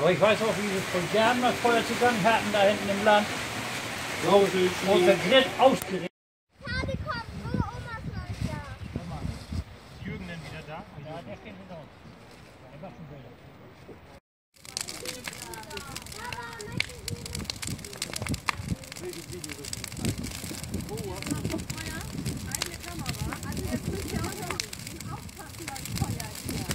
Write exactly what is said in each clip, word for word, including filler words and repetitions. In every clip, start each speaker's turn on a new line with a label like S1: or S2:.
S1: Aber ich weiß auch, wie sie von Jahren das Feuer zugange hatten, da hinten im Land. Wo der Grill ausgeregt.
S2: Kadi kommt, nur Omas neues Jahr.
S3: Ist Jürgen denn wieder da?
S1: Ja, der steht hinter uns. Der macht schon Bilder.
S4: Eine Kamera. Also jetzt müsst ihr auch noch aufpassen beim Feuer hier.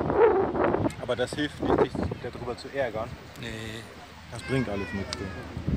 S3: Aber das hilft nicht, dich darüber zu ärgern.
S5: Nee.
S3: Das bringt alles nichts.